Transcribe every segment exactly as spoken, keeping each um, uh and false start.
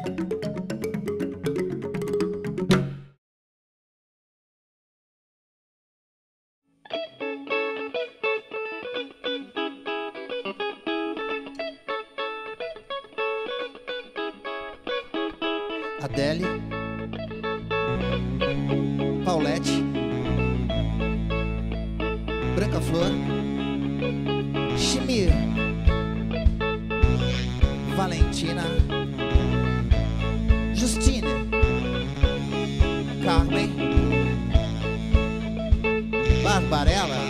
Adele, Paulette, Branca Flor, Chimir, Valentina, Justine, Carmen, Barbarella,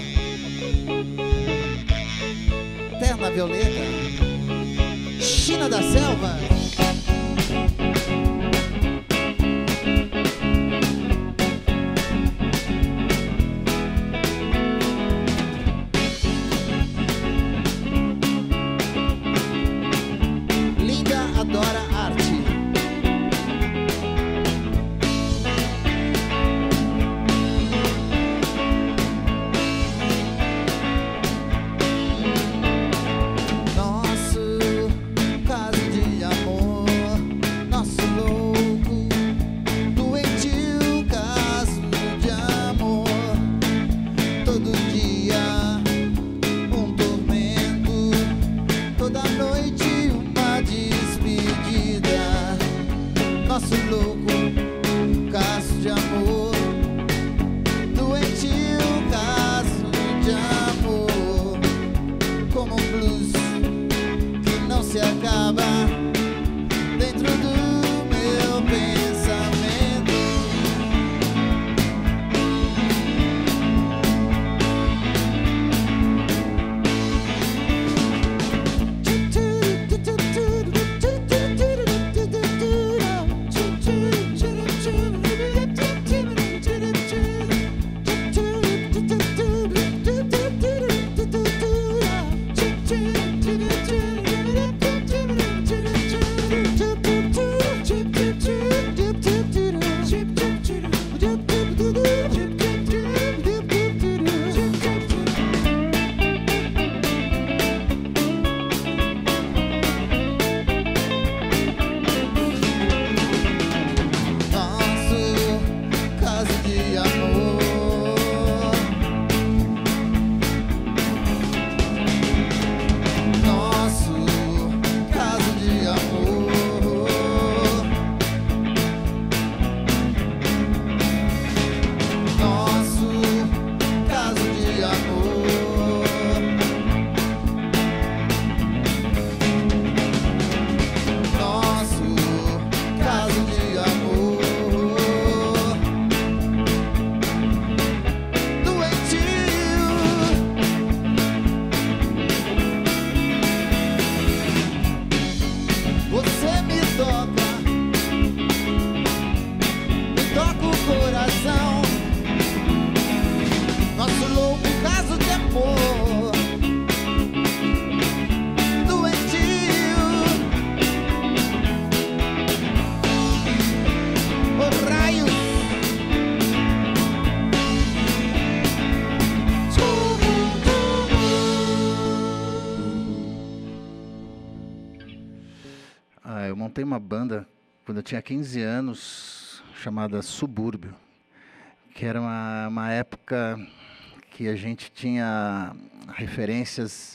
Terna Violeta, China da Selva. Montei uma banda quando eu tinha quinze anos, chamada Subúrbio, que era uma, uma época que a gente tinha referências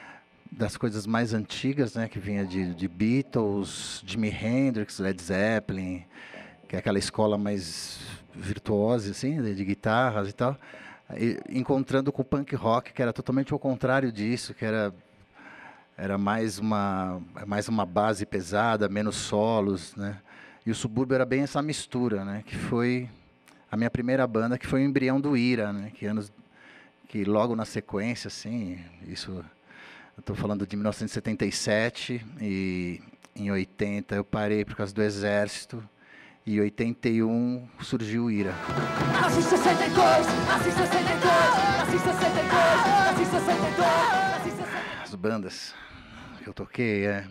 das coisas mais antigas, né, que vinha de, de Beatles, Jimi Hendrix, Led Zeppelin, que é aquela escola mais virtuosa, assim, de, de guitarras e tal, e, encontrando com o punk rock, que era totalmente ao contrário disso, que era era mais uma mais uma base pesada, menos solos, né? E o Subúrbio era bem essa mistura, né? Que foi a minha primeira banda, que foi o embrião do Ira, né? Que anos que logo na sequência, assim, isso eu estou falando de mil novecentos e setenta e sete, e em oitenta eu parei por causa do exército, e em oitenta e um surgiu o Ira. Nasci em sessenta e dois, nasci em sessenta e dois, nasci em sessenta e dois, nasci em sessenta e dois, nasci em sessenta e dois. As bandas que eu toquei, é...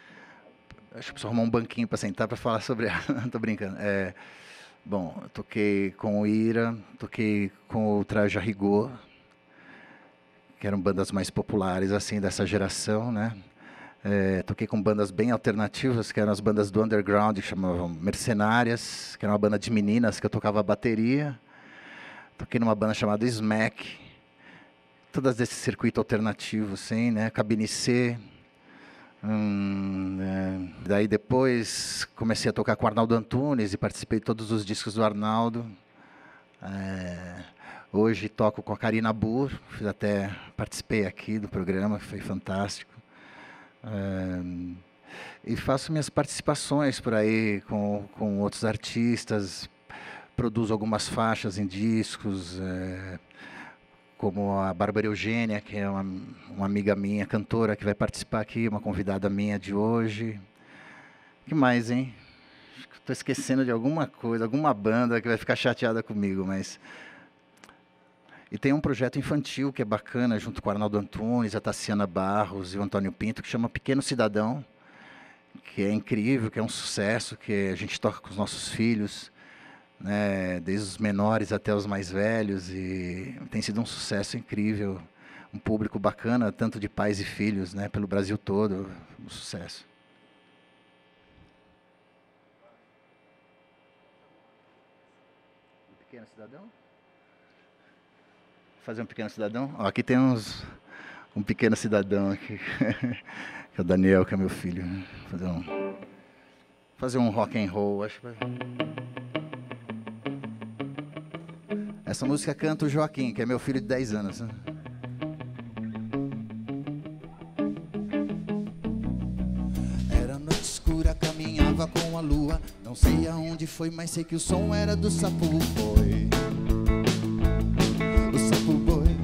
acho que preciso arrumar um banquinho para sentar para falar sobre ela. Tô brincando. É... Bom, eu toquei com o Ira, toquei com o Traje a Rigor, que eram bandas mais populares, assim, dessa geração, né? É, toquei com bandas bem alternativas, que eram as bandas do underground, que chamavam Mercenárias, que era uma banda de meninas que eu tocava bateria. Toquei numa banda chamada Smack, todas desse circuito alternativo, assim, né? Cabine C. Hum, é. Daí depois comecei a tocar com o Arnaldo Antunes e participei de todos os discos do Arnaldo. É, hoje toco com a Karina Burr, fiz até participei aqui do programa, foi fantástico. É, e faço minhas participações por aí com, com outros artistas, produzo algumas faixas em discos, é, como a Bárbara Eugênia, que é uma, uma amiga minha, cantora, que vai participar aqui, uma convidada minha de hoje. O que mais, hein? Estou esquecendo de alguma coisa, alguma banda que vai ficar chateada comigo, mas... E tem um projeto infantil que é bacana, junto com o Arnaldo Antunes, a Tassiana Barros e o Antônio Pinto, que chama Pequeno Cidadão, que é incrível, que é um sucesso, que a gente toca com os nossos filhos, né, desde os menores até os mais velhos, e tem sido um sucesso incrível, um público bacana, tanto de pais e filhos, né, pelo Brasil todo, um sucesso. Pequeno Cidadão? Fazer um Pequeno Cidadão? Ó, aqui tem uns, um Pequeno Cidadão aqui, que é o Daniel, que é meu filho. Fazer um, fazer um rock and roll, acho que vai... Essa música canta o Joaquim, que é meu filho de dez anos. Né? Era noite escura, caminhava com a lua. Não sei aonde foi, mas sei que o som era do Sapo Boi. O Sapo Boi.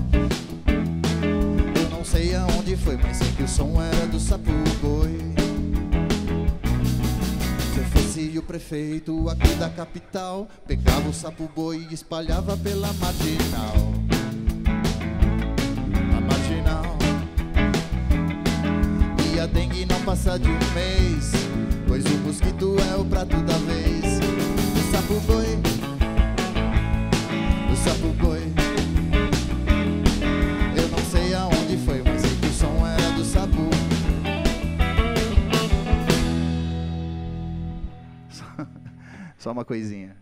Eu não sei aonde foi, mas sei que o som era do Sapo Boi. Se eu fosse o prefeito aqui da capital, pegava o Sapo Boi e espalhava pela marginal. A marginal. E a dengue não passa de um mês, pois o mosquito é o prato da vez. O Sapo Boi, o Sapo Boi. Eu não sei aonde foi, mas sei que o som era do Sapo. Só uma coisinha.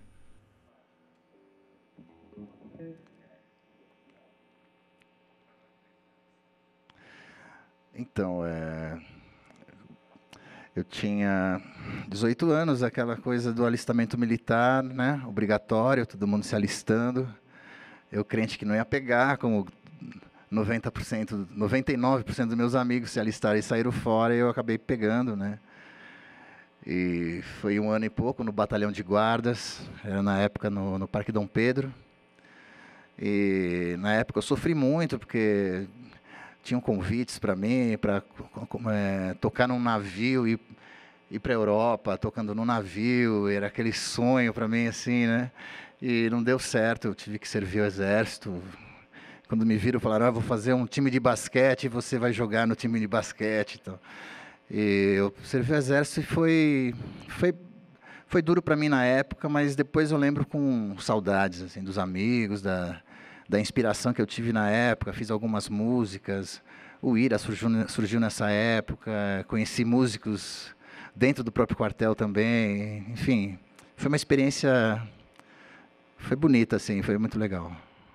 Então, é... eu tinha dezoito anos, aquela coisa do alistamento militar, né? Obrigatório, todo mundo se alistando. Eu crente que não ia pegar, como noventa por cento, noventa e nove por cento dos meus amigos se alistaram e saíram fora, e eu acabei pegando, né? E foi um ano e pouco no batalhão de guardas, era na época no, no Parque Dom Pedro. E na época eu sofri muito, porque tinham convites para mim, para é, tocar num navio e ir para a Europa, tocando no navio, era aquele sonho para mim, assim, né? E não deu certo, eu tive que servir o exército. Quando me viram, falaram, ah, vou fazer um time de basquete e você vai jogar no time de basquete. Então, e eu servi o exército e foi, foi, foi duro para mim na época, mas depois eu lembro com saudades, assim, dos amigos, da, da inspiração que eu tive na época. Fiz algumas músicas, o Ira surgiu, surgiu nessa época, conheci músicos dentro do próprio quartel também, enfim, foi uma experiência, foi bonita, assim, foi muito legal.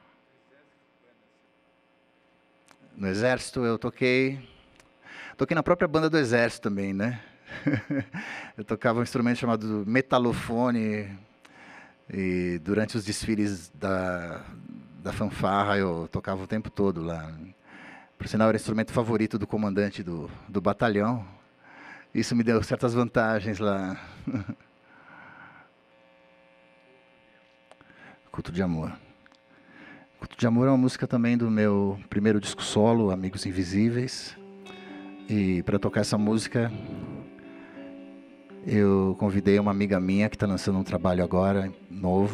No exército eu toquei, toquei na própria banda do exército também, né? Eu tocava um instrumento chamado metalofone, e durante os desfiles da, da fanfarra eu tocava o tempo todo lá. Por sinal, era o instrumento favorito do comandante do, do batalhão. Isso me deu certas vantagens lá. Culto de Amor. Culto de Amor é uma música também do meu primeiro disco solo, Amigos Invisíveis. E para tocar essa música, eu convidei uma amiga minha que está lançando um trabalho agora, novo.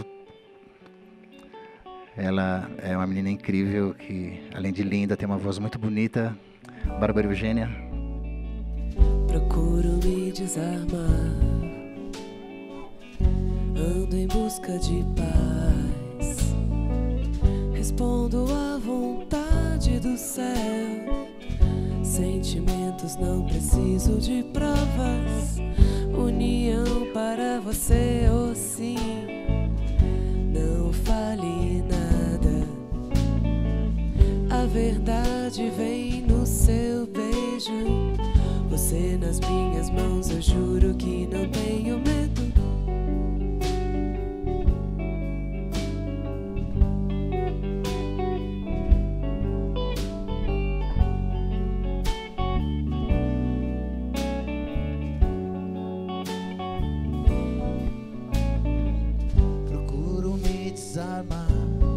Ela é uma menina incrível, que além de linda, tem uma voz muito bonita. Bárbara Eugênia. Procuro me desarmar, ando em busca de paz, respondo à vontade do céu. Sentimentos, não preciso de provas. União para você ou sim. Não fale nada. A verdade vem no seu beijo. Você nas minhas mãos, eu juro que não tenho medo. Procuro me desarmar,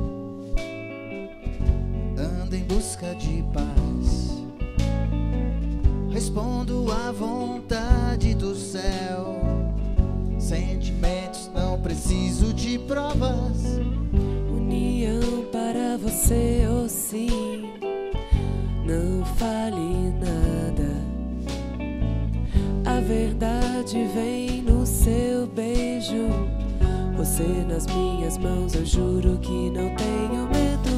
ando em busca de paz. Respondo à vontade do céu. Sentimentos, não preciso de provas. União para você ou sim. Não fale nada. A verdade vem no seu beijo. Você nas minhas mãos, eu juro que não tenho medo.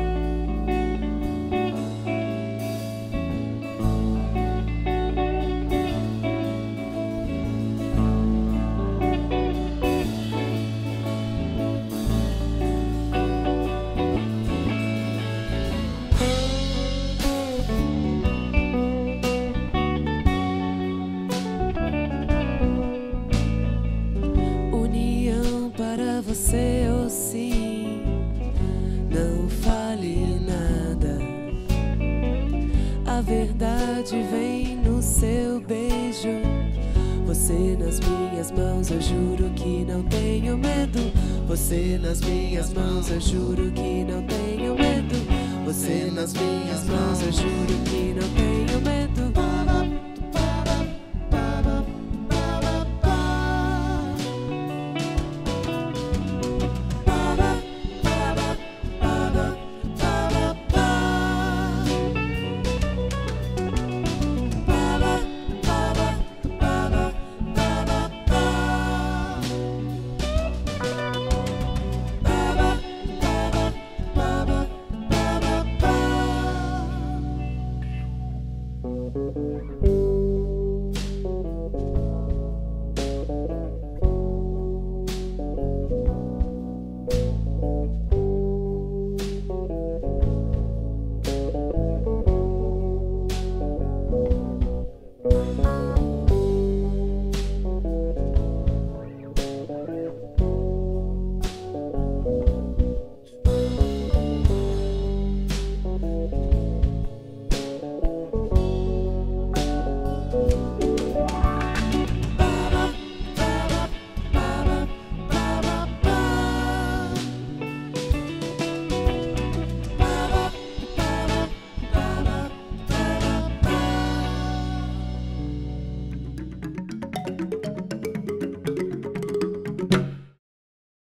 Você ou sim, não fale nada. A verdade vem no seu beijo. Você nas minhas mãos, eu juro que não tenho medo. Você nas minhas mãos, eu juro que não tenho medo. Você nas minhas mãos, eu juro que não tenho medo.